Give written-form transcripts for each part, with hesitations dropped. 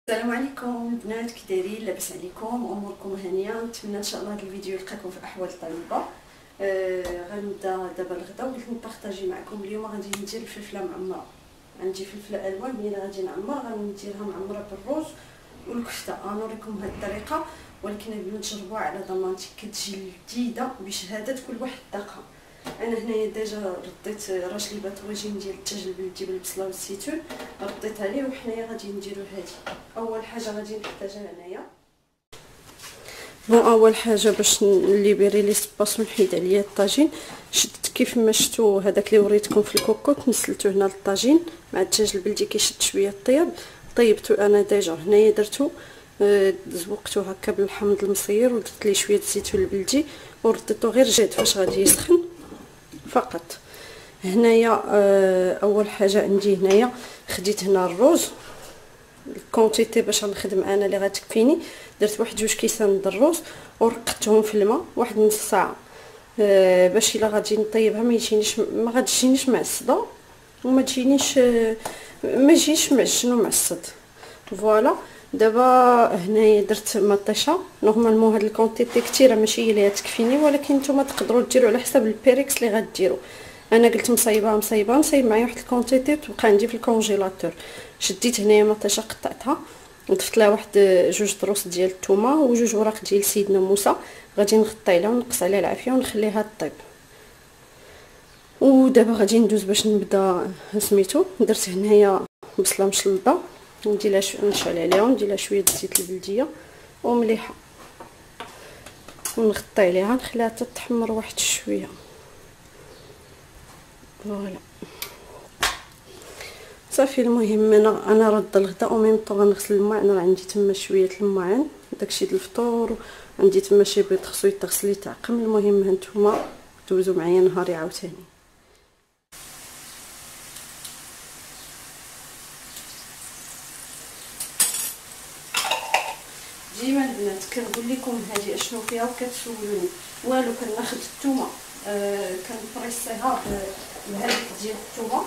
السلام عليكم البنات، كي دايرين؟ لاباس عليكم؟ اموركم هانيه؟ نتمنى ان شاء الله هذا الفيديو يلقاكم في احوال طيبه. غنبدا دابا الغدا وقلت نبارطاجي معكم. اليوم غادي ندير الفلفله معمره. عندي فلفله الوان اللي غادي نعمر، غنديرها معمره بالروز والكفته. غنوريكم هذه الطريقه، ولكن قبل تجربوها على ضمانتي كتجي لذيذه بشهاده كل واحد ذاقها. انا هنايا ديجا رديت راجلي طواجن ديال الدجاج البلدي بالبصله والزيتون، رديت عليه، وحنايا غادي نديرو هذه. اول حاجه غادي نحتاجها هنايا اول حاجه باش نليبري لي سباس ونحيد عليا الطاجين. شدت كيف ما شفتوا هذاك اللي وريتكم في الكوكوط، نسلته هنا للطاجين مع الدجاج البلدي كيشد شويه الطياب. طيبته انا ديجا هنايا درتو، زوقته هكا بالحامض المصير ودرت ليه شويه الزيتون البلدي ورديته غير جاد فاش غادي يسخن فقط. هنايا اول حاجه عندي هنايا خديت هنا الروز الكونتيتي باش غنخدم انا اللي غتكفيني. درت واحد 2 كيسان د الروز ورقدتهم في الماء واحد نص ساعه، باش الا غادي نطيبها ما غاتجينيش معصده وما تجينيش ما يجيش معجن ومعصد. فوالا دابا هنايا درت مطيشه. نورمالمون هاد الكونتيتي كثيره ماشي هي اللي تكفيني، ولكن نتوما تقدروا ديروا على حسب البيريكس اللي غديروا. انا قلت مصايبه نصايب معايا واحد الكونتيتي تبقى عندي في الكونجيلاتور. شديت هنايا مطيشه قطعتها، ضفت لها واحد 2 ضروس ديال الثومه و2 وراق ديال سيدنا موسى. غادي نغطي عليها ونقص عليها العافيه ونخليها طيب. ودابا غادي ندوز باش نبدا سميتو. درت هنايا بصله مشلضه ندير لها نشعل عليها وندير لها شويه الزيت البلديه ومليحه ونغطي عليها نخليها حتى تحمر واحد شويه. فوالا صافي. المهم انا رد الغدا وميم طون غنغسل الماعن. راه عندي تما شويه الماعن داكشي ديال الفطور، وعندي تما شي بيض خصو يتغسل يتعقم. المهم هانتوما دوزوا معايا نهاري عاوتاني. ديما البنات كنقول لكم هذه اشنو فيها وكتسولوني والو. كناخذ الثومه كنبريسيها بهذيك ديال الثومه،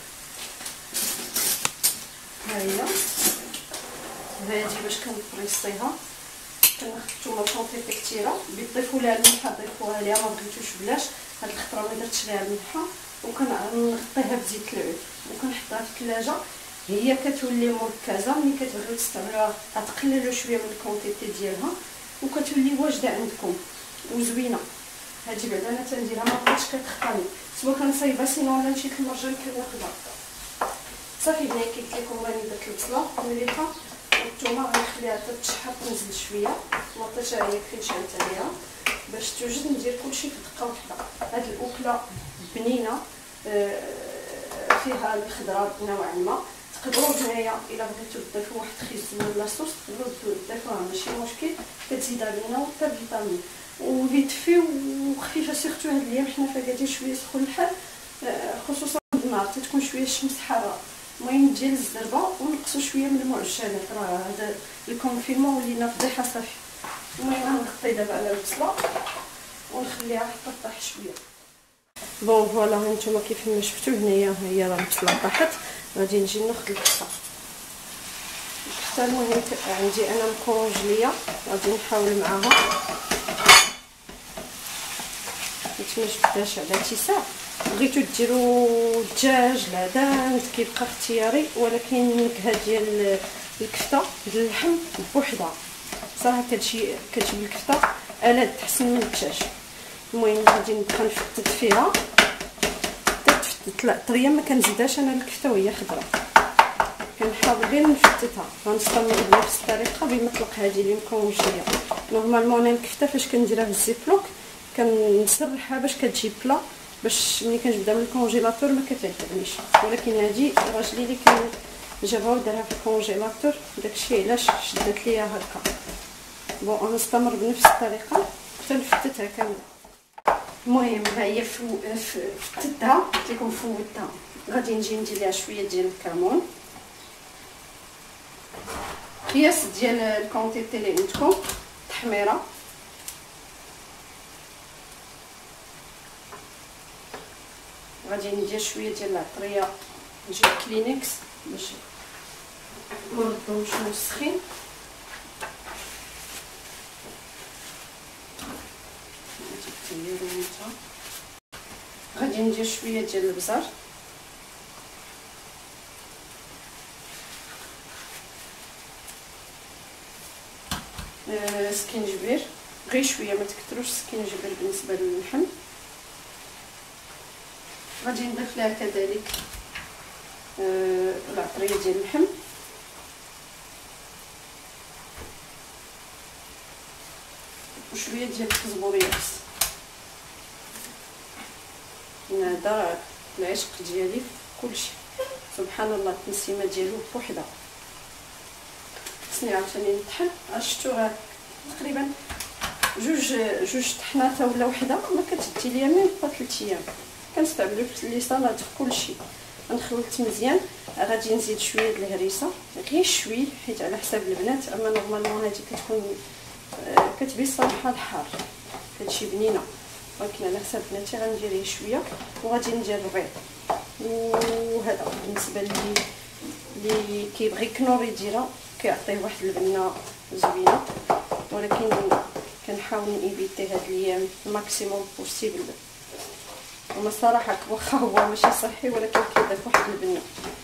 ها هي هادي باش كنبريسيها. كناخذ الثومه كونتيتي كثيره، بيضيفوا لها الملحه ضيفوها ليها، ما بغيتوش بلاش. هاد الخطره ما درتش ليها الملحه، وكنغطيها بزيت العود وكنحطها في الثلاجه. هي كتولي مركزه. ملي كتبغيو تستعملوها غتقللوا شويه من الكونتيتي ديالها وكتولي واجده عندكم وزوينه. هادي بعدا انا تنديرها ما بقاتش كتخطاني، سوا كنصايبها سينو ولا مشيت للمرجان كناخذها. صافي هنايا كي قلت لكم راني درت البصله مليحه والثومه غنخليها حتى تشحط تنزل شويه. المطيشه هي كفين شعلت عليها باش توجد ندير كلشي في دقه واحده. هاد الاكله بنينه فيها الخضره نوعا ما. تقدروا هنايا الا بغيتو تضيفوا واحد خيزو ولا صوص تقدروا تضيفوها ماشي مشكل، كتزيدها لنا حتى فيتامين وبيدفي وخفيفه. سيرتو هاد الايام حنا فقادين شويه سخون الحال، خصوصا النهار تتكون شويه الشمس حاره. المهم ديال الزربه ونقصوا شويه من المعجنات، راه هذا الكونفينمون ولينا فضيحه صافي. المهم غنغطي دابا على البصله ونخليها حتى طاح شويه. بون فوالا هانتوما كيف ما شفتوا هنايا هي راه البصله طاحت. غادي نجي ناخذ الكفته. المهم عندي انا مكونجليه غادي نحاول معاها ما جبدهاش على اتساع. بغيتو ديروا الدجاج العدس كيبقى اختياري، ولكن النكهه ديال الكفته باللحم بوحدها صراحه كتجيب الكفته ألذ تحسن من الدجاج. المهم غادي نبقى نفتت فيها تفتت. لا طريه ما كنزيدهاش انا الكفته وهي خضره، كنحاول غير نفتتها. غنستمر بنفس الطريقه بمطلق هذه اللي مكونجليه. نورمالمون انا الكفته فاش كنديرها في الزيبلوك كنسرحها باش كتجي بلا، باش ملي كنجبدها من الكونجيلاتور ما كتعذبنيش. ولكن هذه راجلي اللي كان جابها ودارها في الكونجيلاتور، داكشي علاش شدت ليا هكا. بون غنستمر بنفس الطريقه حتى نفتتها كامله. المهم ها هي فتتها قلت لكم فوتها. غادي نجي ندير ليها شويه ديال الكمون قياس ديال الكونتيتي اللي عندكم تحميره. غادي ندير شويه ديال العطريه نجيب كلينكس باش ونردو شويه السخين. غادي ندير شويه ديال البزار، سكينجبير غير شويه، ما تكثروش السكينجبير بالنسبه للحم. غادي نضيف لها كذلك العطريه ديال اللحم، وشويه ديال الكزبور يابس. هذا العشق ديالي كلشي، سبحان الله التنسيمه ديالو بوحدها. خصني عاوتاني نطحن. شفتوها تقريبا جوج طحنات ولا وحده، ما كتدي ليا ميم با 3 ايام. كنستعملو في لي سالاد في كلشي. غنخلط مزيان. غادي نزيد شويه د الهريسه غير شويه حيت على حساب البنات، اما نورمالمون هذه كتكون كتبي الصراحه الحار كتجي بنينه، ولكن على حساب بناتي غندير غير شويه. وغادي ندير البيض، وهذا بالنسبه اللي كيبغي كنور يديرها كيعطيه واحد البنه زوينه، ولكن كنحاول نيفيتي هاد الايام الماكسيموم بوسيبل. وما الصراحه واخا هو ماشي صحي ولكن كيضيف واحد البنه.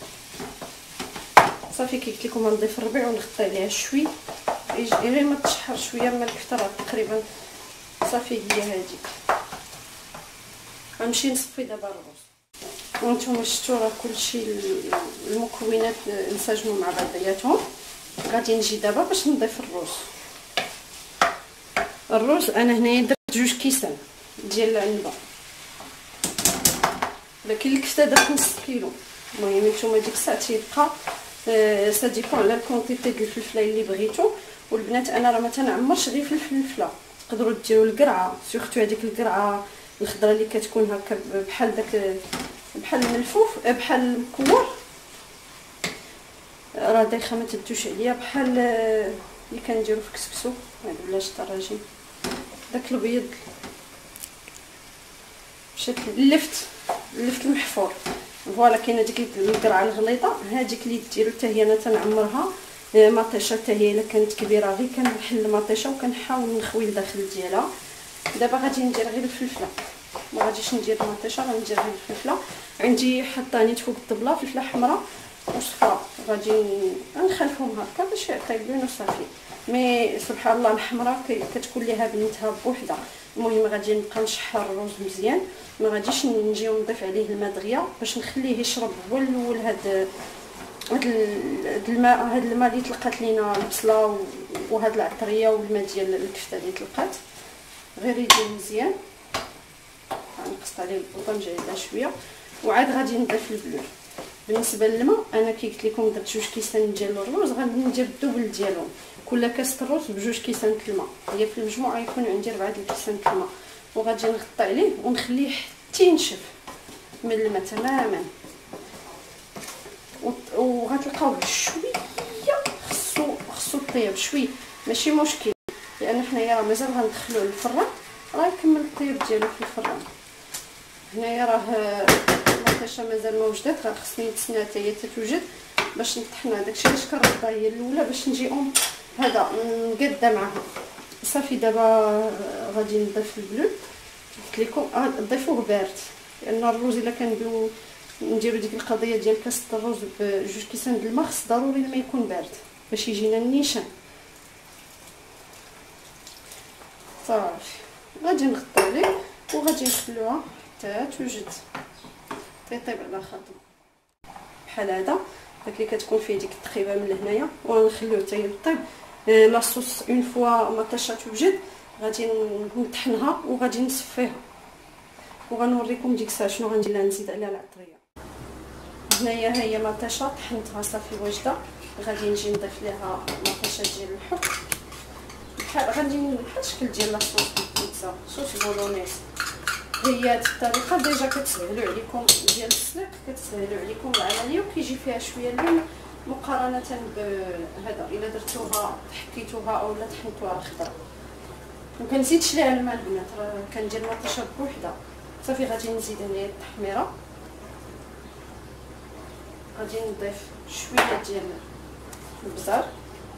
صافي كي قلت لكم غنضيف الربيع ونغطي عليها شوي غير ما تشحر شويه من الكفتره تقريبا. صافي هي هذيك. غنمشي نصفي دابا الرز. وانتم شفتوا راه كلشي المكونات انسجموا مع بعضياتهم. غادي نجي دابا باش نضيف الرز. انا هنايا درت 2 كيسان ديال العنبه، ولكن الكفته درت نص كيلو. المهم نتوما ديك الساعه تيبقى سا ديبون على الكونتيتي ديال الفلفله اللي بغيتو. والبنات انا راه ما تنعمرش غير في الفلفله، تقدروا ديروا القرعه، سورتو هذيك القرعه الخضره اللي كتكون هكا بحال داك بحال الملفوف بحال المكور، راه دايخه ما تدوش عليا بحال اللي كنديروا في كسكسو ولا الطراجين داك البيض مشات اللفت المحفور. فوالا كاينه ديك القرعه الغليظه، هذيك اللي ديروا حتى هي انا تنعمرها مطيشه حتى هي الا كانت كبيره غير كنحل المطيشه وكنحاول نخوي الداخل ديالها. دابا غادي ندير غير الفلفله، ما غاديش ندير المطيشه، غندير غير الفلفله. عندي حطانيت فوق الطبله فلفله حمراء وصفراء، غادي نخلفهم هكا باش يعطي لون وصافي. مي سبحان الله الحمراء كتكون ليها بنتها بوحدها. المهم غادي نبقى نشحر الرز مزيان، ما غاديش نجيو نضيف عليه الماء دغيا باش نخليه يشرب هو الاول هاد الماء. هاد الماء اللي تلقات لينا البصله وهاد العطريه والماء ديال الكفته اللي تلقات غير يجي مزيان. غنقص عليه البوطه نجعلها شويه، وعاد غادي نضيف البلور. بالنسبه للماء انا كي قلت لكم درت 2 كيسان ديال الرز، غادي ندير الدوبل ديالهم. كل كاس الرز ب2 كيسان الماء، هي في المجموع غيكون عندي 4 كيسان الماء. وغادي نغطي عليه ونخليه حتى ينشف من الماء تماما. وغتلقاو بشويه خصو طيب شويه ماشي مشكل، لان حنايا راه مازال غندخلوه للفران، راه يكمل الطيب ديالو في الفران. هنايا راه المطيشه مازال ما وجدت، خصني نتسنى حتى هي تتوجد باش نطحنها. داكشي علاش كنردها هي الاولى باش نجي هذا نقاده معها. صافي دابا غادي نضيف البلو. قلت لكم ضيفوه بارد، لان الرز الا كنديروا نديروا ديك القضيه ديال كاسه الرز ب2 كيسان د الماء، خص ضروري الماء يكون بارد باش يجينا النيشان. صافي غادي نغطي عليه وغادي نخلوها حتى توجد تيطيب على خاطر بحال هذا. داك اللي كتكون فيه ديك التقيبه من لهنايا ونخلوه حتى يطيب. لاصوص اون فوا مطيشه توجد غادي نطحنها وغادي نصفيها، وغنوريكم ديك الساعه شنو غندير لها. نزيد عليها العطريه. هنايا هي مطيشه طحنتها صافي واجده. غادي نجي نضيف ليها مطيشه ديال الحب بحال غندير بحال الشكل ديال لاصوص البيتزا، صوص بولونيز. هي هاد الطريقه ديجا كتسهلوا عليكم ديال السلق، كتسهلوا عليكم العمليه وكيجي فيها شويه اللون مقارنه بهذا الا درتوها حكيتوها اولا طحنتوها خضره. وكنزيدش ليها الماء البنات، راه كندير مطيشه بوحدها. صافي غادي نزيد هنايا التحميره، غادي نضيف شويه ديال البزار،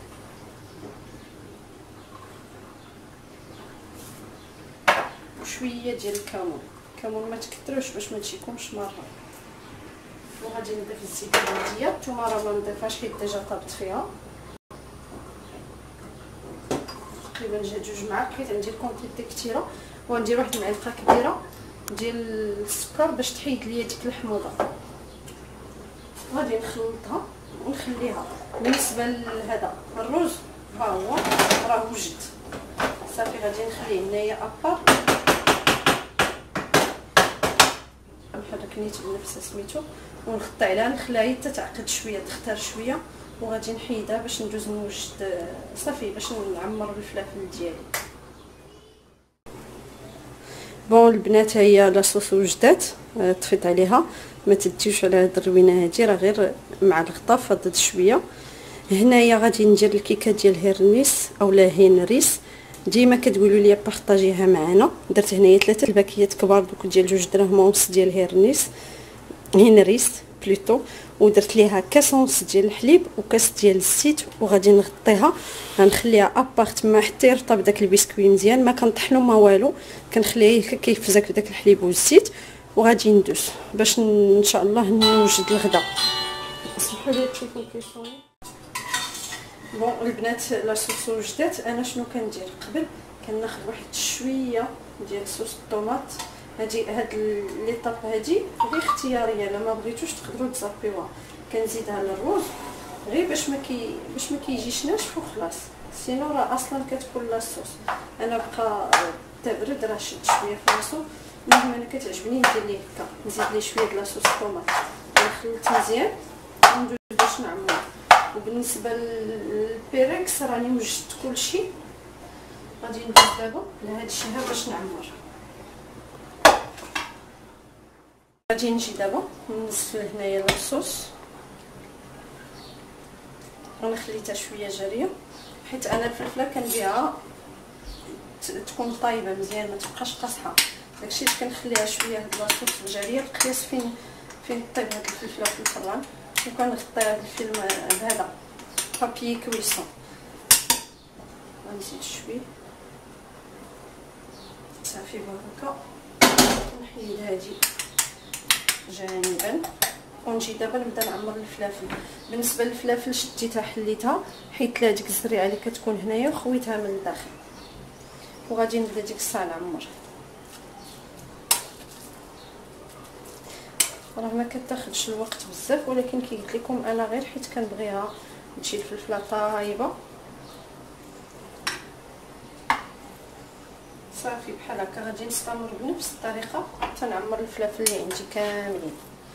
وشويه ديال الكمون ما تكثروش باش ما تجيكمش مره. وغادي نضيف الزيت العاديه، نتوما راه ما نضيفهاش حيت ديجا طابت فيها. تقريبا جوج معالق حيت عندي الكونتيتي كثيره. وغندير واحد المعلقه كبيره ديال السكر باش تحيد ليا ديك الحموضه. غادي نخلطها ونخليها. بالنسبه لهذا الرز ها هو راه وجد صافي، غادي نخليه هنايا ابار. نحرك نيت بنفس سميتو ونغطي عليها، نخليها حتى تعقد شويه تختار شويه، وغادي نحيدها باش ندوز نوجد صافي باش نعمر الفلافل ديالي. بون البنات هي لاصوص وجدات، طفيت عليها، ما تديوش على هاد الروينه هادي، راه غير مع الغطا فضت شويه. هنايا غادي ندير الكيكه ديال هيرنيس اولا هينريس، ديما كتقولوا لي بارطاجيها معنا. درت هنايا 3 الباكيات كبار دوك ديال 2 دراهم ونص ديال هينريس بلوتو، ودرت ليها كاس ونص ديال الحليب وكاس ديال الزيت، وغادي نغطيها غنخليها ابار تما حتى يرطب داك البسكوي مزيان، ما كنطحنو ما والو، كنخليه كيفزك بداك الحليب والزيت. وغادي ندوز باش ان شاء الله نوجد الغدا. سمحوا لي التليفون كيصوني. بون البنات لاصوص وجدات، انا شنو كندير قبل؟ كناخذ واحد شويه ديال صوص الطوماط. هاد لي طاب هادي غير اختياريه، الا ما بغيتوش تقدروا تزابيوها. كنزيدها للرز غير باش ما كيجيش ناشف وخلاص، سينو راه اصلا كتكون لاصوص. انا بقى تبرد راه شد شويه في راسو، المهم انا كتعجبني ندير ليه هكا، نزيد ليه شويه د لاصوص الطوماط نخلط مزيان وندوز باش نعمر. وبالنسبه للبيريكس راني وجدت كلشي، غادي ندوز دابا لهاد الشيء باش نعمر. غادي نجي دابا نسفل هنايا لاصوص، انا خليتها شويه جاريه حيت انا الفلفله كنبيعها تكون طايبه مزيان ما تبقاش قاصحه، داكشي اللي كنخليها شويه هاد لاصوص جاريه. القياس فين طيب هاد الفلفله في الفران، وكنغطيها بالفيلم بهذا بابي كويسون. غنزيد شويه صافي هكا، نحيد هادي جانبا ونجي دابا نبدا نعمر الفلافل. بالنسبه للفلافل شديتها حليتها حيت لا ديك الزريعه اللي كتكون هنايا وخويتها من الداخل، وغادي نبدا ديك الساعه نعمر. راه ما كتاخذش الوقت بزاف، ولكن كي قلت لكم انا غير حيت كنبغيها تجي الفلفله طايبه صافي. بحال هكا غادي نستمر بنفس الطريقه حتى نعمر الفلافل اللي عندي كاملين.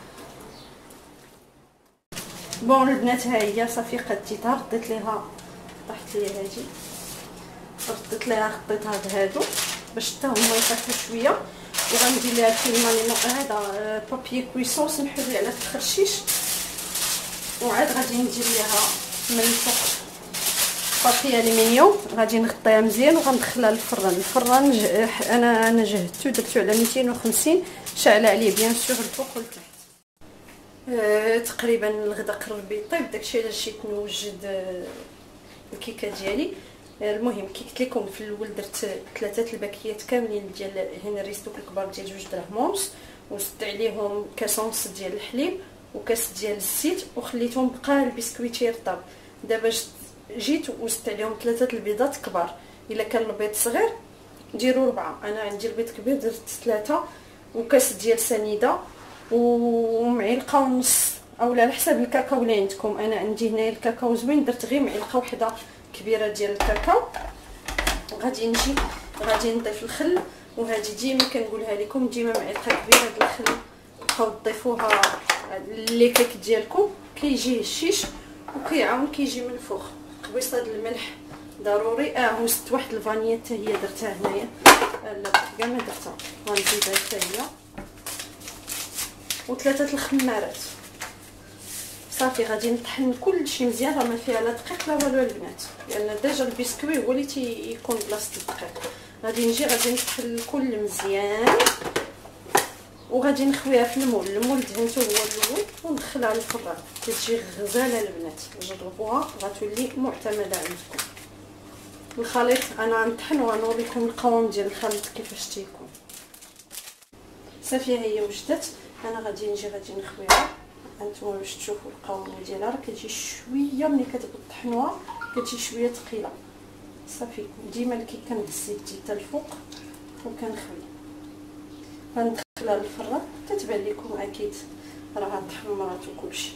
بون البنات ها هي صافي قديتها، رديت ليها طحت ليها هادي، رديت ليها خطيتها بهادو باش حتى هما يطيحوا شويه. وغندير ليها الفيلم هذا بابي كويسون، سمحوا لي على التخرشيش. وعاد غادي ندير ليها من الفوق بابي الومنيوم، غادي نغطيها مزيان وغندخلها للفران. انا جهدتو درتو على 250، شاعله عليه بيان سور الفوق والتحت. تقريبا الغدا قرب يطيب، داكشي علاش جيت نوجد الكيكه ديالي. المهم كي قلت لكم في الاول درت 3 الباكيات كاملين ديال هنريس دوك الكبار ديال 2 دراهم ونص، وزدت عليهم كاس ونص ديال الحليب وكاس ديال الزيت، وخليتهم بقى البسكويت يرطب. دابا جيت وزدت عليهم 3 البيضات كبار. الا كان البيض صغير ديروا 4، انا عندي البيض كبير درت 3، وكاس ديال سنيده ومعلقه ونص اولا على حساب الكاكاو اللي عندكم. انا عندي هنايا الكاكاو زوين، درت غير معلقه وحده كبيره ديال الكاكاو. غادي نضيف الخل، وهذه ديما كنقولها لكم، ديما معلقه كبيره ديال الخل بقاو تضيفوها ليكيك ديالكم كيجي هشيش وكيعاون كيجي منفوخ. قبيصه د الملح ضروري. وزدت واحد الفانيه حتى هي درتها هنايا، لا كاع ما درتها، غنزيدها حتى هي، و3 الخمارات صافي. غادي نطحن كلشي مزيان، راه ما فيها لا دقيق لا والو البنات، لان ديجا البسكوي هو اللي تيكون بلاصه الدقيق. غادي نطحن الكل مزيان وغادي نخويها في المول دهنته هو الاول وندخلها للفران. كتجي غزاله البنات، جربوها غتولي معتمده عندكم. الخليط انا غنطحن وغنوريكم القوام ديال الخليط كيفاش تيكون. صافي هي وجدت. انا غادي نخويها. هانتوما باش تشوفوا القوام ديالها راه كتجي شويه ملي كتبدا طحنوها كتجي شويه ثقيله. صافي ديما كي كنهز الزيت حتى الفوق وكنخوي. غندخلها للفران كتبان لكم اكيد راه تحمرات وكلشي.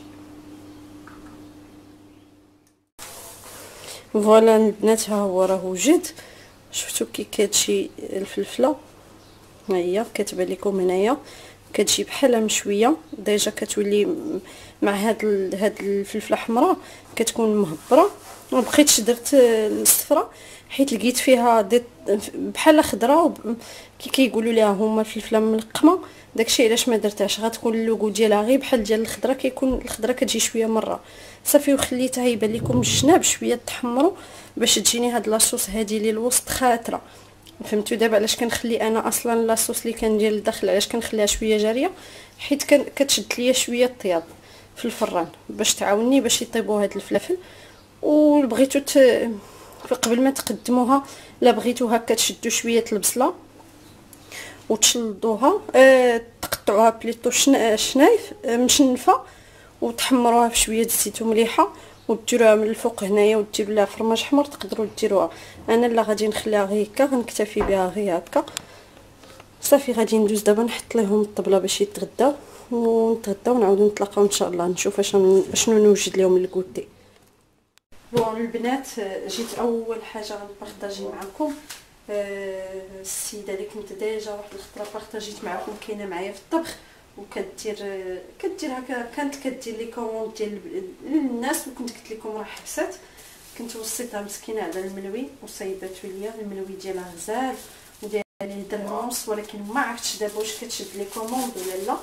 فوالا البنات ها هو راه وجد. شفتوا كي كتجي الفلفله، ها هي كتبان لكم هنايا كتجي بحالها مشويه ديجا، كتولي مع هاد الفلفله حمراء كتكون مهبره. ما بقيتش درت الصفراء حيت لقيت فيها بحال خضراء كي كيقولوا ليها هما الفلفله ملقمه، داكشي علاش ما درتهاش. غتكون اللوغو ديالها غير بحال ديال الخضره، كيكون الخضره كتجي شويه مره. صافي وخليتها يبان لكم الجناب شويه تحمروا باش تجيني هاد لاصوص هادي للوسط خاطره. فهمتوا دابا علاش كنخلي انا اصلا لاصوص اللي كندير للداخل، علاش كنخليها شويه جاريه؟ حيت كتشد ليا شويه الطياب في الفران باش تعاوني باش يطيبوا هاد الفلافل. وبغيتو قبل ما تقدموها لا بغيتو هكا تشدوا شويه البصله وتشلضوها، تقطعوها بليطو شنايف مشنفه وتحمروها في شويه الزيت ومليحه وديروها من الفوق هنايا وديروا لها فرماج حمر تقدروا ديروها. انا لا غادي نخليها غير هكا، غنكتفي بها غير هكا. صافي غادي ندوز دابا نحط لهم الطبله باش يتغداو ونتغداو ونعاودو نتلاقاو ان شاء الله نشوف شنو نوجد لهم الكوتي. بون البنات جيت اول حاجه غنبارطاجي معكم السيده اللي كنت ديجا واحد الخطره بارطاجيت معكم كاينه معايا في الطبخ كدير هكا، كانت كدير لي كوموند ديال الناس وكنت قلت لكم راه حبسات. كنت وصيتها مسكينه على الملوي وصايباتو ليا الملوي ديالها غزال وداير ليه درهم ونص، ولكن ما عرفتش دابا واش كتشد لي كوموند ولا لا.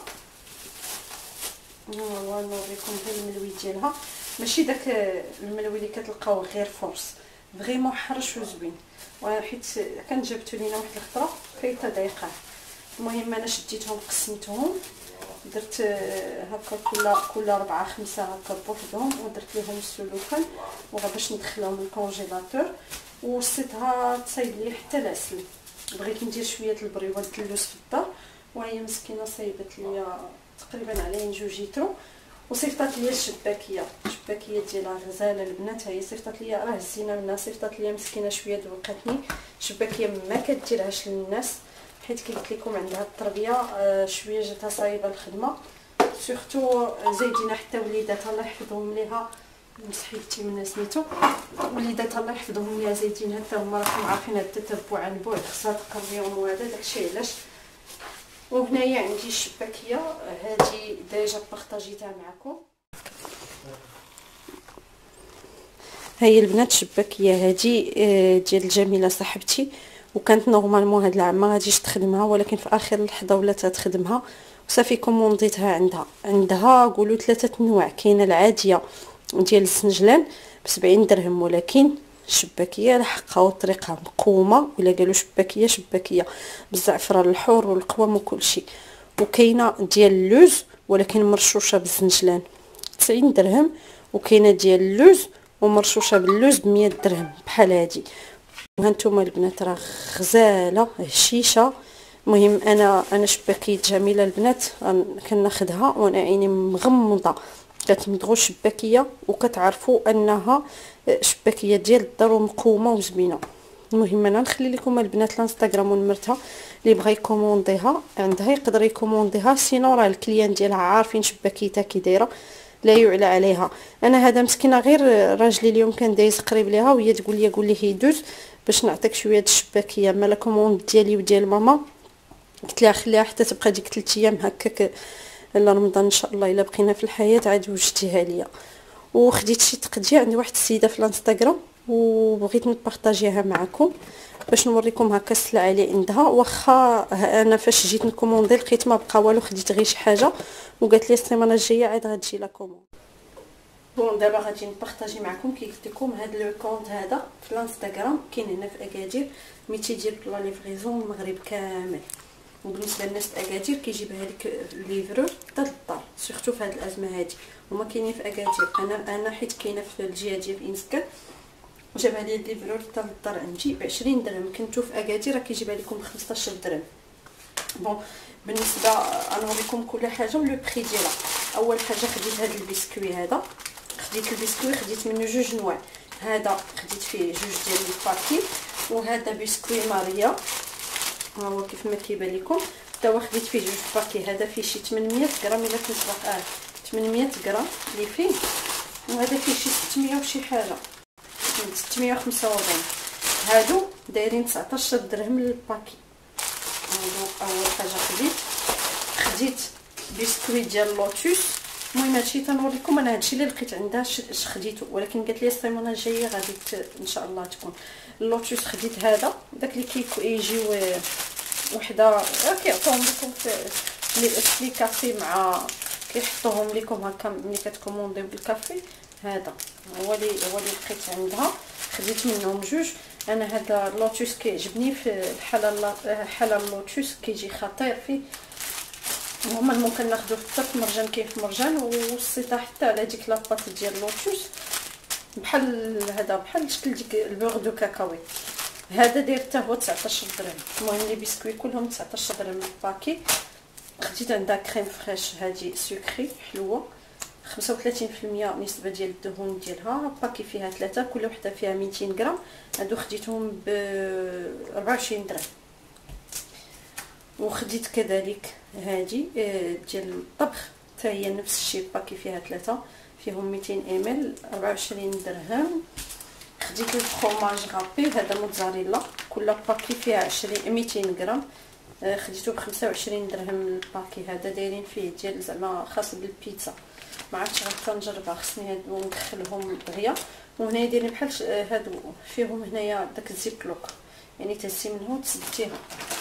نوريكم غير الملوي ديالها، ماشي داك الملوي اللي كتلقاو غير فورس، فريمون حرش وزوين. وحيت كان جبتو لينا واحد الخطره كايطه ضيقه. المهم انا شديتهم قسمتهم درت هكا كل 4 5 هكا بوحدهم ودرت لهم السلوفان وغا باش ندخلهم للكونجيلاتور. وصيتها تصايب لي حتى العسل. بغيت ندير شويه البريوه اللوز في الدار وهي مسكينه صايبت لي تقريبا على 2 لتر. وصيفطات لي الشباكيه ديالها غزاله البنات. هي صيفطات لي راه هزينا منها، صيفطات لي مسكينه شويه دوقتني. شباكيه ما كديرهاش للناس حيت كي قلت لكم عندها التربيه شويه جاتها صايبه الخدمه، سورتو زايدينا حتى وليداتها الله يحفظهم ليها مسحيلتي من سميتو. وليداتها الله يحفظهم ليها زايدين حتى هما راكم عارفين هاد التتبع عن بعد خصها تقريهم وهذا داكشي علاش. وهنايا عندي الشباكيه هادي ديجا بارطاجيتها معكم. هاي البنات الشباكيه هادي ديال الجميله صاحبتي، وكانت نورمالمون هاد العام ما غاديش تخدمها، ولكن في اخر اللحظه ولات تخدمها وصافي كومونديتها. عندها قولوا 3 انواع. كاينه العاديه ديال السنجلان ب70 درهم، ولكن الشباكيه لحقها وطريقها مقومه، ولا قالوا شباكيه بالزعفران الحور والقوام وكلشي. وكاينه ديال اللوز ولكن مرشوشه بالسنجلان 90 درهم، وكاينه ديال اللوز ومرشوشه باللوز ب100 درهم بحال هادي. وهانتوما البنات راه غزاله هشيشه. المهم انا شباكيه جميله البنات كناخذها وانا عيني مغمضه. كتمضغوا الشباكيه وكتعرفوا انها شباكيه ديال الدار ومقومه وزوينه. المهم انا نخلي لكم البنات الانستغرام ونمرتها اللي بغى يكومونديها عندها يقدر يكومونديها، سينو راه الكليان ديالها عارفين شباكيتها كي دايره لا يعلى عليها. انا هذا مسكينه غير راجلي اليوم كان دايز قريب ليها وهي تقول لي قول لي هيدوز باش نعطيك شويه الشباكيه مالا كوموند ديالي وديال ماما. قلت لها خليها حتى تبقى ديك 3 ايام هكاك الا رمضان ان شاء الله الا بقينا في الحياه عاد وجدتيها ليا. وخديت شي تقديه عند واحد السيده في الانستغرام وبغيت نبارطاجيها معكم باش نوريكم هكا السلعه اللي عندها. واخا انا فاش جيت نكوموندي لقيت ما بقى والو، خديت غير شي حاجه وقالت لي السيمانه الجايه عاد غتجي لا كوموند. بون دابا غادي نبارطاجي معكم كي قلت لكم هذا لو كونط هذا في الانستغرام كاين هنا في اكادير 200 ديال لا ليفريزون المغرب كامل. وبالنسبه للناس اكادير كيجيبها لك الليفرور حتى للدار، سورتو في هذه الازمه هذه. هما كاينين في اكادير، انا حيت كاينه في الجهه ديال انسكا جابها لي الليفرور حتى للدار عندي ب 20 درهم. كنتو في اكادير راه كيجيبها لكم ب 15 درهم. بون بالنسبه غنوريكم كل حاجه ولو بري ديالها. اول حاجه خديت هذا البسكوي هذا، خديت البسكوي خديت منه جوج نواع. هذا خديت فيه جوج ديال الباكي، وهذا بسكوي ماريا ها هو كيف ما كيبان لكم، حتى هو خديت فيه جوج باكي. هذا فيه شي 800 غرام الا كنت باغا 800 غرام اللي فيه، وهذا فيه شي 600 وشي حاجه 645. هادو دايرين 19 درهم للباكي. اول حاجه خديت بسكوي ديال لوتوس. المهم هادشي تنوريكم انا هادشي اللي لقيت عندها اش خديتو، ولكن قالت لي السيمانه الجايه غادي ان شاء الله تكون اللوتوس. خديت هذا داك اللي كيجيو وحده كيعطوهم لكم في كافي مع كيحطوهم لكم هكا ملي كتكومونديو بالكافي. هذا هو اللي لقيت عندها، خديت منهم جوج. انا هذا اللوتوس كيعجبني في حاله اللوتوس كيجي خطير فيه. هما ممكن ناخذوه حتى في مرجان كيف مرجان، والسيطه حتى على ديك لاباط ديال اللوتوس بحال هذا بحال شكل ديك البوغ دو كاكاوي. هذا داير حتى هو 19 درهم. المهم لي بسكوي كلهم 19 درهم الباكي. خديت عندها كريم فريش هذه سكري حلوه 35% نسبه ديال الدهون ديالها. باكي فيها 3، كل وحده فيها 200 غرام. هادو خديتهم ب 24 درهم. وخديت كذلك هذه ديال الطبخ حتى هي نفس الشيء، باكي فيها 3 فيهم 200 مل 24 درهم. خديت الفرomاج غابي هذا موتزاريلا، كل باكي فيها 200 غرام. خديته ب 25 درهم الباكي. هذا دايرين فيه ديال زعما خاص بالبيتزا، ما عرفتش غادي نجربها، خصني هادو ندخلهم دغيا. وهنا دايرين بحال هادو فيهم هنايا داك الزيبلوك، يعني تهزي منه وتسديها.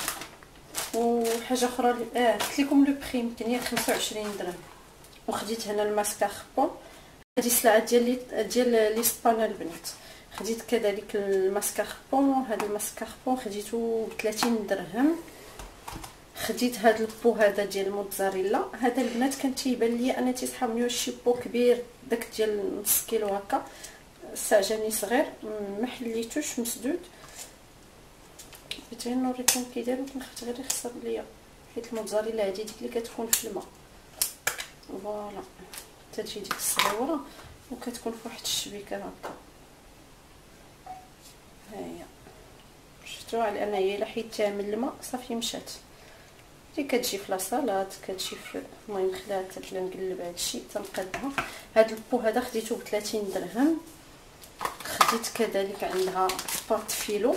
وحاجه اخرى قلت لكم لو بري يمكن 25 درهم. وخديت هنا الماسكاربون، هذه سلعه ديال لي سبانا البنات. خديت كذلك الماسكاربون، هذا الماسكاربون خديته ب 30 درهم. خديت هذا البو هذا ديال الموتزاريلا. هذا البنات كان تيبان لي انا تيسحابني شي بو كبير داك ديال نص كيلو هكا، استعجلني صغير ما حليتوش مسدود. بغيت غير نوريكم كي داير، ولكن خفت غير يخسر ليا حيت الموتزاريلا هذه ديك اللي كتكون في الماء. فوالا تجي ديك الصغيره وكتكون في واحد الشبيكه هكا. هاهي شفتوا، على ان هي الا حيدتها من الماء صافي مشات. اللي كتجي في لاصالات كتجي في، المهم خلات نقلب هادشي تنقادها. هاد البو هذا خديته ب 30 درهم. خديت كذلك عندها باط فيلو،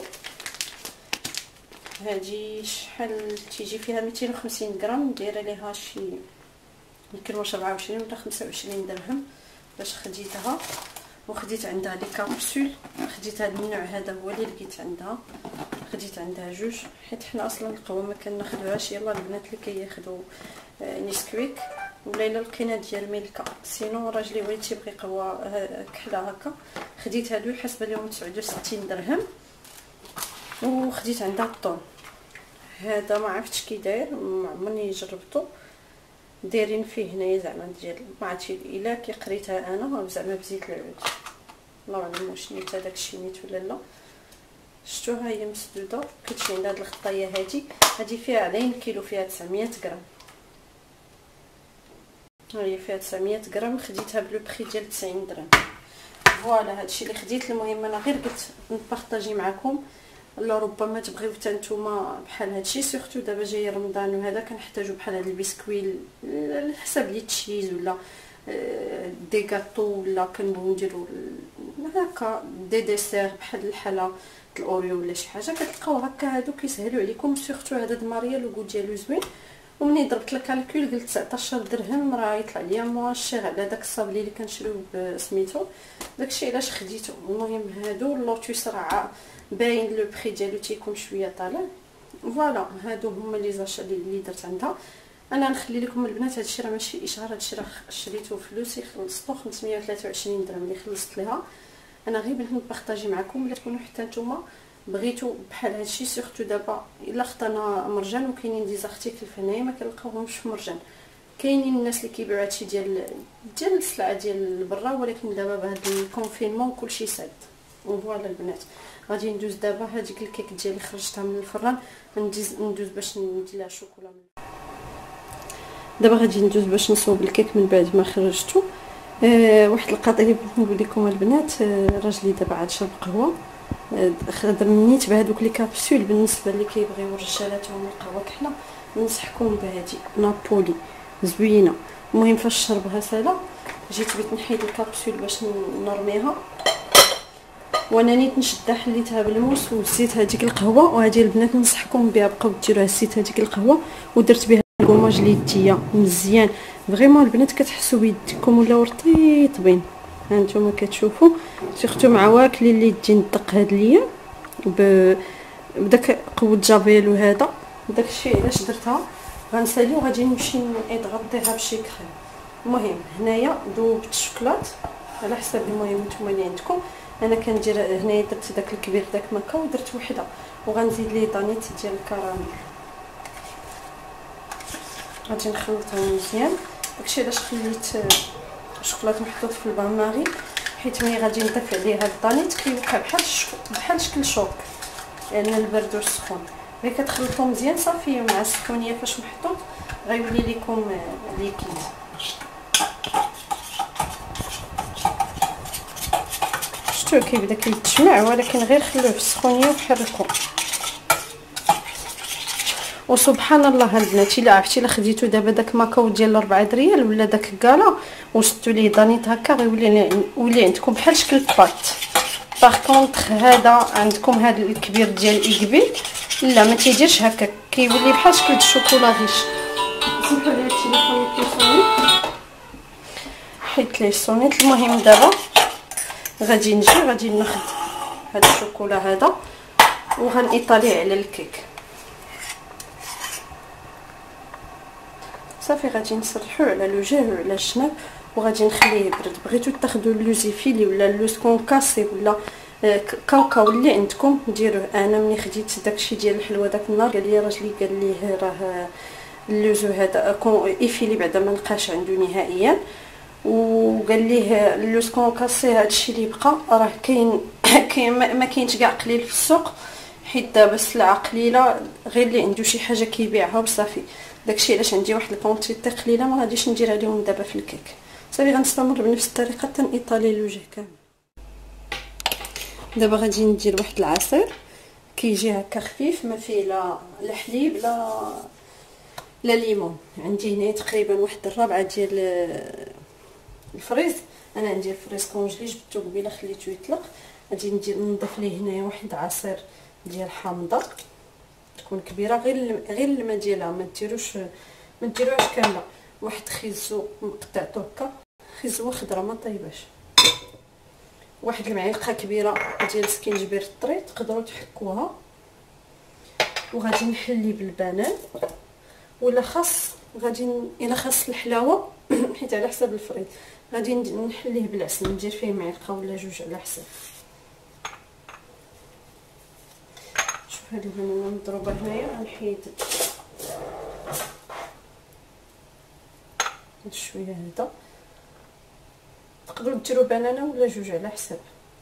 هادي شحال تيجي فيها 250 غرام، دايره ليها شي يمكن واش 24 ولا 25 درهم باش خديتها. وخديت عندها لي كابسول، خديت هذا النوع هذا هو اللي لقيت عندها، خديت عندها جوج حيت حنا اصلا القهوه ما كناخذوهاش. يلا البنات اللي كياخذوا نيسكويك ولا الا لقينا ديال ميلكا، سينو راجلي هو اللي تيبغي قهوه كحله هكا. خديت هادو حسب لهم 69 درهم. وخديت عندها الطون، هذا ما عرفتش كي داير، ما عمرني جربته. دايرين فيه هنايا زعما ديال ما عرفتش الا كي قريتها انا زعما بزيت العود، الله اعلم واش نيت هذاك الشيء نيت ولا لا. شفتوها هي مسدوده، كتجي عندها هاد الخطايه هذه فيها علين كيلو، فيها 900 غرام. هي فيها 900 غرام، خديتها بلو بري ديال 90 درهم. فوالا هادشي اللي خديت. المهم انا غير قلت نبارطاجي معكم، لا ربما تبغيو حتى نتوما بحال هادشي، سورتو دابا جاي رمضان وهذا كنحتاجو بحال هاد البسكوي على حساب لي تشيز ولا دي غاطو، ولا كنبغيو نديرو هكا دي ديسير بحال الحلا الاوريو ولا شي حاجه، كتلقاو هكا هادو كيسهلوا عليكم. سورتو هذا د ماريا لوغو ديالو زوين. ومني ضربت الكالكول قلت 19 درهم راه يطلع ليا مواشير على داك الصابلي اللي كنشريوه سميتو، داكشي علاش خديته. المهم هادو اللوتوس راه باين لو بري ديالو تيكون شويه طالع. فوالا هادو هما لي زاشا اللي درت عندها. انا نخلي لكم البنات هادشي راه ماشي اشهار، هادشي راه شريته فلوسي، خلصتو 523 درهم اللي خلصت ليها. انا غير بغيت نبارطاجي معكم ولا تكونوا حتى نتوما بغيتو بحال هادشي سورتو دابا الا اخترنا مرجان وكاينين دي زارتيكل هنايا ما كنلقاوهمش في مرجان. كاينين الناس اللي كيبيعوا هادشي ديال السلعه ديال برا، ولكن دابا بهذا الكونفينمون كلشي ساد. فوالا البنات غادي ندوز دابا هذيك الكيك ديالي خرجتها من الفران، ندوز باش ندير لها شوكولا. دابا غادي ندوز باش نصوب الكيك من بعد ما خرجته. واحد القضيه اللي بغيت نقول لكم البنات، راجلي دابا عاد شرب قهوه، خدمنيت بهذوك لي كابسول. بالنسبه اللي كيبغيو رجالاتهم القهوه كحله ننصحكم بهذه نابولي زوينه. المهم فاش شربها سالا جيت بغيت نحيد الكابسول باش نرميها، وانا نيت نشدها حليتها بالموس وزيت هذيك القهوه. وهذه البنات ننصحكم بها، بقاو ديروها. زيت هذيك القهوه ودرت بها الكوماج ليديا مزيان فريمون البنات، كتحسوا بيدكم ولاو رطيطبين. ها نتوما كتشوفوا سيرتو مع واكلين اللي تجي ندق هاد ليا بداك قوه جافيلو هذا. داكشي علاش درتها. غنسالي وغادي نمشي نغطيها بشي كريم. المهم هنايا ذوبت الشوكولات على حسب المهم نتوما اللي عندكم. انا كندير هنايا درت داك الكبير داك مكا ودرت وحده، وغنزيد ليه طانيت ديال الكراميل. غادي نخلطهم مزيان. داكشي علاش خليت الشوكولات محطوط في البان ماري، حيت ملي غادي نضيف عليها الطانيت كيوقع بحال شكل شوك، لان البرد والسخون. غير كتخلطو مزيان صافي مع السخونيه فاش محطوط غيولي لكم ليكيد. شفتوا كيبدا كيتجمع، ولكن غير خلوه في السخونيه وحركوه. وسبحان الله البنات الا عرفتي الا خديتو دابا داك ماكاو ديال 4 ريال ولا داك كالا وشدتو ليه دانيت هكا غيولي عندكم بحال شكل الباط. باغ كونطخ هذا عندكم هذا الكبير ديال ايكبي لا ما تيديرش هكا، كيولي بحال شكل الشوكولا غيش. سمحوا لي التليفون كيصوني، حيت ليه صونيت. المهم دابا غادي ناخذ هذا الشوكولا هذا وغنيطاليه على الكيك. صافي غادي نسرحو على لو جير وعلى الجناب وغادي نخليه يبرد. بغيتو تاخذوا اللوزيفيلي ولا اللوز كونكاسي ولا كاوكاو اللي عندكم ديروه. انا ملي خديت داكشي ديال الحلوه داك النهار قال لي راجلي قال ليه راه اللوز هذا ايفيلي بعدا ما لقاش عنده نهائيا، وقال ليه اللوز كونكاسي هادشي اللي بقى راه كاين ما كاينش كاع قليل في السوق، حيت دابا السلعه قليله غير اللي عنده شي حاجه كيبيعها وصافي. داكشي علاش عندي واحد الكونتيتي قليله ما غاديش ندير عليهم دابا في الكيك. صافي غنستمر بنفس الطريقه حتى نيطالي الوجه كامل. دابا غادي ندير واحد العصير كيجي هكا خفيف، ما فيه لا حليب لا ليمون. عندي هنا تقريبا واحد الربعه ديال الفريز. انا عندي الفريز كونجلي جبتو قبيله خليته يطلق. غادي نضيف ليه هنايا واحد عصير ديال حامضه تكون كبيره، غير الماء ديالها ما ديروهاش كامله. واحد خيزو قطعته هكا، خيزوه خضره ما طيباش. واحد المعلقه كبيره ديال سكينجبير الطري تقدروا تحكوها. وغادي نحلي بالبنان ولا خاص الا خاص الحلاوه حيت على حسب الفريز غادي نحليه بالعسل، ندير فيه معلقه ولا جوج على حسب. شوف هاد البنانه مضروبه هنايا غنحيد هاد شويه هذا. تقدروا ديروا بنانه ولا جوج على حسب.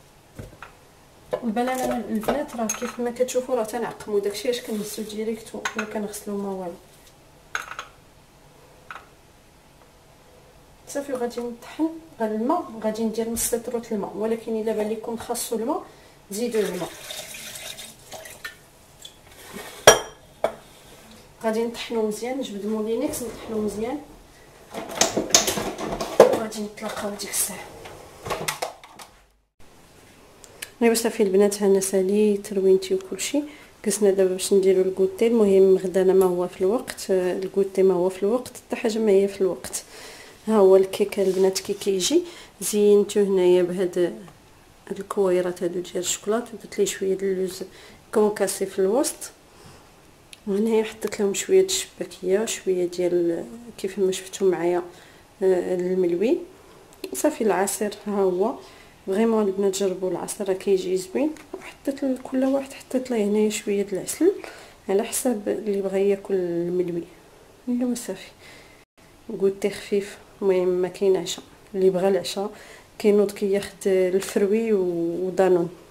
البنانه البنات راه كيف ما كتشوفوا راه تنعقموا داكشي اش كنهزو ديريكت وما كنغسلو ما والو. صافي غادي نطحن الماء، غادي ندير نص لتروت الماء، ولكن الا بان لكم خاصو الماء زيدوا الماء. غادي نطحنو مزيان، نجبد مولينيكس نطحنو مزيان وغادي نتلاقاو ديك الساعه. ايوا صافي البنات هنا ساليت روينتي وكلشي. قسنا دابا باش نديرو الكوتي. المهم غدانا ما هو في الوقت، الكوتي ما هو في الوقت، حتى حاجه ما هي في الوقت. ها هو الكيك البنات كيجي زينتو هنايا بهاد الكويرات هادو ديال الشوكولات، ودرت ليه شويه د اللوز كونكاسي في الوسط. وهنايا حطيت لهم شويه د الشباكيه، شويه ديال كيف ما شفتوا معايا الملوي. صافي العصير ها هو فريمون البنات جربوا العصير راه كيجي زوين. وحطيت لكل واحد حطيت ليه هنايا شويه د العسل على حساب اللي بغى ياكل الملوي. ايوا صافي قلت خفيف. المهم ما كاين عشاء، اللي بغى العشاء كينوض كياخد الفروي ودانون.